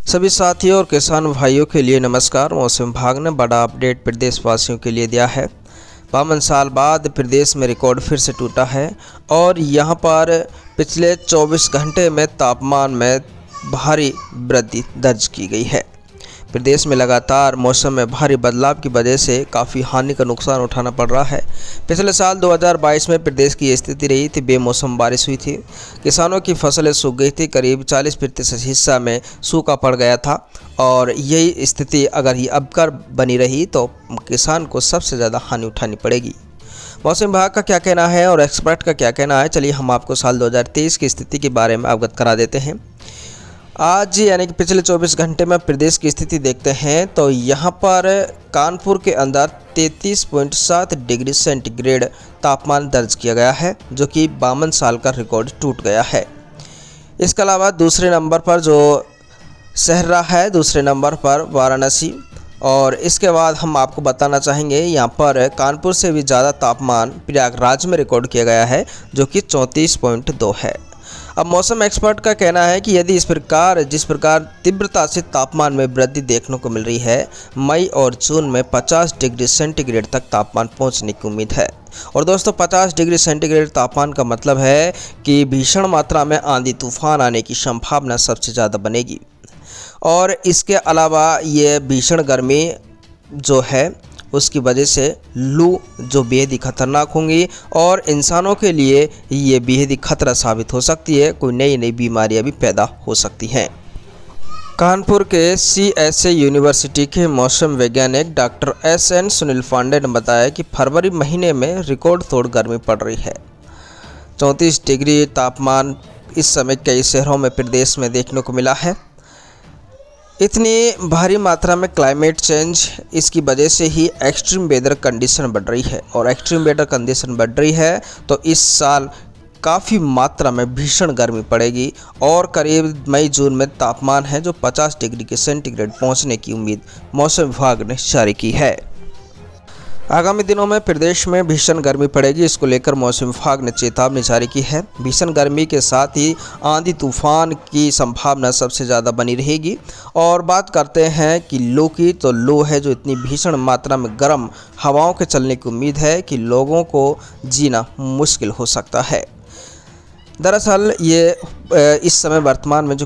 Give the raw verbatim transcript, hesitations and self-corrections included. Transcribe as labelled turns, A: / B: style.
A: सभी साथियों और किसान भाइयों के लिए नमस्कार। मौसम विभाग ने बड़ा अपडेट प्रदेश वासियों के लिए दिया है। बावन साल बाद प्रदेश में रिकॉर्ड फिर से टूटा है और यहां पर पिछले चौबीस घंटे में तापमान में भारी वृद्धि दर्ज की गई है। प्रदेश में लगातार मौसम में भारी बदलाव की वजह से काफ़ी हानि का नुकसान उठाना पड़ रहा है। पिछले साल दो हज़ार बाईस में प्रदेश की स्थिति रही थी, बेमौसम बारिश हुई थी, किसानों की फसलें सूख गई थी, करीब चालीस प्रतिशत हिस्सा में सूखा पड़ गया था और यही स्थिति अगर ही अब कर बनी रही तो किसान को सबसे ज़्यादा हानि उठानी पड़ेगी। मौसम विभाग का क्या कहना है और एक्सपर्ट का क्या कहना है, चलिए हम आपको साल दो हज़ार तेईस की स्थिति के बारे में अवगत करा देते हैं। आज यानी कि पिछले चौबीस घंटे में प्रदेश की स्थिति देखते हैं तो यहाँ पर कानपुर के अंदर तैंतीस पॉइंट सात डिग्री सेंटीग्रेड तापमान दर्ज किया गया है, जो कि बावन साल का रिकॉर्ड टूट गया है। इसके अलावा दूसरे नंबर पर जो शहर रहा है, दूसरे नंबर पर वाराणसी, और इसके बाद हम आपको बताना चाहेंगे यहाँ पर कानपुर से भी ज़्यादा तापमान प्रयागराज में रिकॉर्ड किया गया है, जो कि चौंतीस पॉइंट दो है। अब मौसम एक्सपर्ट का कहना है कि यदि इस प्रकार जिस प्रकार तीव्रता से तापमान में वृद्धि देखने को मिल रही है, मई और जून में पचास डिग्री सेंटीग्रेड तक तापमान पहुंचने की उम्मीद है। और दोस्तों, पचास डिग्री सेंटीग्रेड तापमान का मतलब है कि भीषण मात्रा में आंधी तूफान आने की संभावना सबसे ज़्यादा बनेगी। और इसके अलावा ये भीषण गर्मी जो है उसकी वजह से लू जो बेहद ही खतरनाक होंगी और इंसानों के लिए ये बेहद ही खतरा साबित हो सकती है। कोई नई नई बीमारियां भी पैदा हो सकती हैं। कानपुर के सी एस ए यूनिवर्सिटी के मौसम वैज्ञानिक doctor S N Sunil Pandey ने बताया कि फरवरी महीने में रिकॉर्ड तोड़ गर्मी पड़ रही है। चौंतीस डिग्री तापमान इस समय कई शहरों में प्रदेश में देखने को मिला है। इतनी भारी मात्रा में क्लाइमेट चेंज, इसकी वजह से ही एक्सट्रीम वेदर कंडीशन बढ़ रही है और एक्सट्रीम वेदर कंडीशन बढ़ रही है तो इस साल काफ़ी मात्रा में भीषण गर्मी पड़ेगी और करीब मई जून में तापमान है जो पचास डिग्री के सेंटीग्रेड पहुंचने की उम्मीद मौसम विभाग ने जारी की है। आगामी दिनों में प्रदेश में भीषण गर्मी पड़ेगी, इसको लेकर मौसम विभाग ने चेतावनी जारी की है। भीषण गर्मी के साथ ही आंधी तूफान की संभावना सबसे ज़्यादा बनी रहेगी। और बात करते हैं कि लू की, तो लू है जो इतनी भीषण मात्रा में गर्म हवाओं के चलने की उम्मीद है कि लोगों को जीना मुश्किल हो सकता है। दरअसल ये इस समय वर्तमान में जो